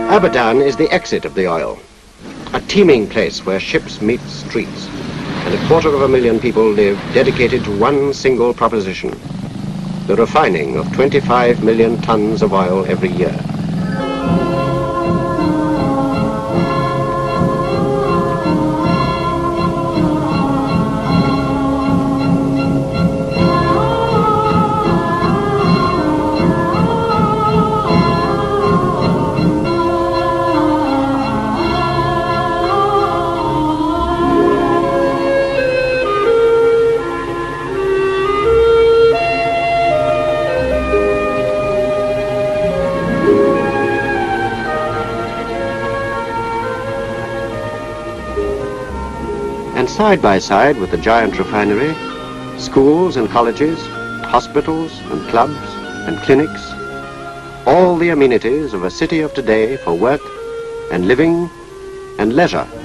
Abadan is the exit of the oil, a teeming place where ships meet streets, and 250,000 people live dedicated to one single proposition, the refining of 25 million tons of oil every year. And side by side with the giant refinery, schools and colleges, hospitals and clubs and clinics, all the amenities of a city of today for work and living and leisure.